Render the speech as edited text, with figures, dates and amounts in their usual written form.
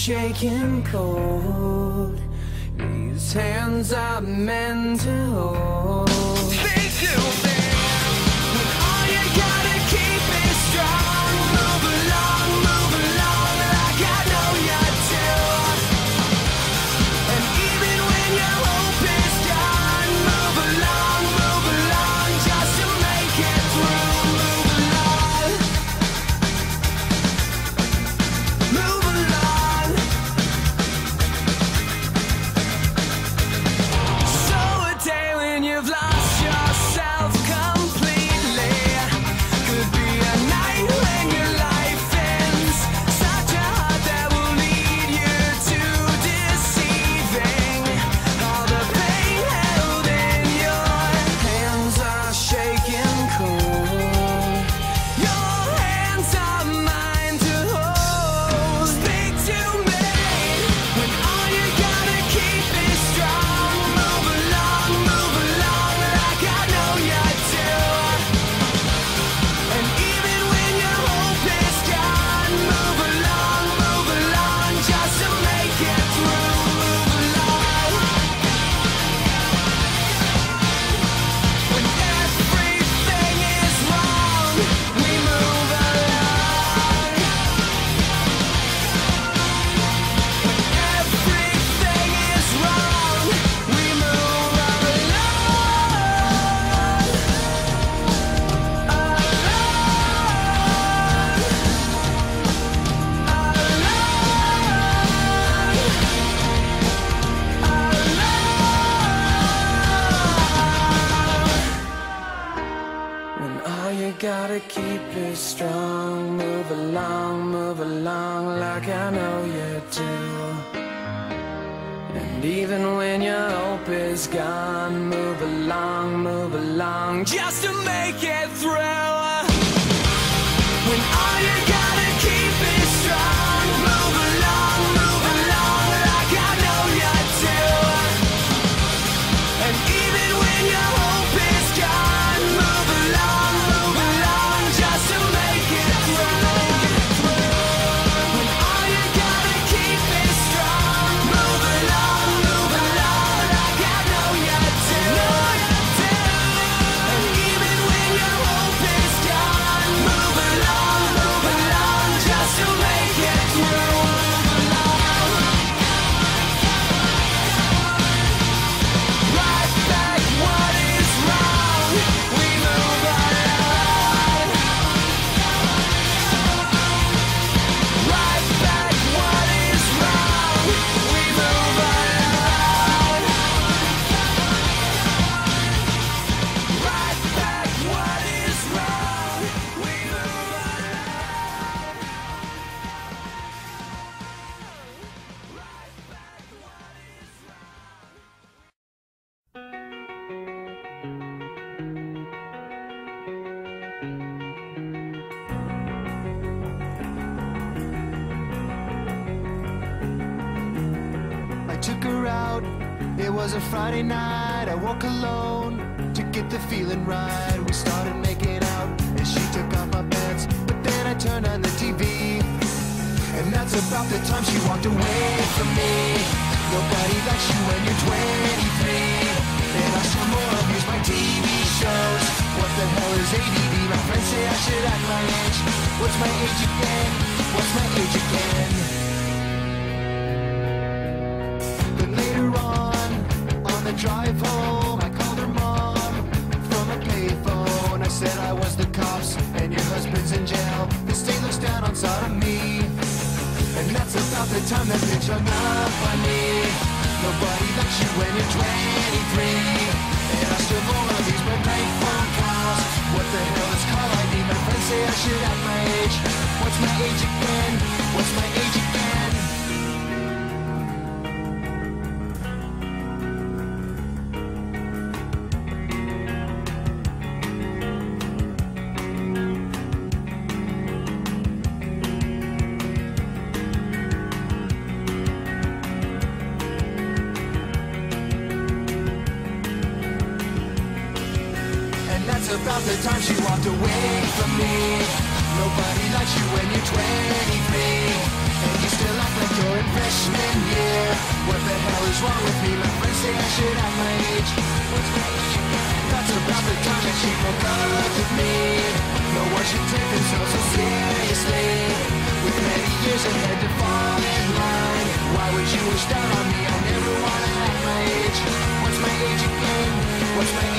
shaking cold. These hands are meant to hold. They do this when all you gotta keep is strong. Move along like I know you do. And even when your hope is gone, move along just to make it through. Move along. So a day when you've lost yourself completely could be a night when your life ends. Such a heart that will lead you to deceiving. All the pain held in your hands are shaking cold. Your hands are mine to hold. Speak to me when all you gotta keep is strong. Move along like I know you do. And even when your hope is gone, move along just to make it through. Move along. When everything is wrong, we move along. When everything is wrong, we move When all you gotta keep is strong, move along like I know you do. And even when your hope is gone, move along just to make it through. When all you gotta keep is strong, move along like I know you do. And even when your hope is gone, move along just to make it through. When all you gotta keep is strong, move along like I know you do. And even when your hope is gone, move along just to make it through. Right back what is wrong, we move along. Right back what is wrong, we move along. Right back what is wrong, we move along. I took her out, it was a Friday night. I woke alone to get the feeling right. We started making out and she took off my pants, but then I turned on the TV, and that's about the time she walked away from me. Nobody likes you when you're 23, and I still more abuse my TV shows. What the hell is ADD? My friends say I should act my age. What's my age again? What's my age again? Then later on the drive home, I called her mom from a payphone. I said I was the cops and your husband's in jail. The state looks down on sodomy, and that's about the time that bitch hung up on me. Nobody likes you when you're 23, and I still wanna use my bank phone calls. What the hell is call ID? My friends say I should act my age. What's my age again? What's my age again? About the time she walked away from me. Nobody likes you when you're 23, And you still act like you're in freshman year. What the hell is wrong with me? My friends say I should have my age. Thoughts about the time that she broke up with me. No one should take themselves so seriously. With many years ahead to fall in line. Why would you wish down on me? I never wanna have my age. What's my age again? What's my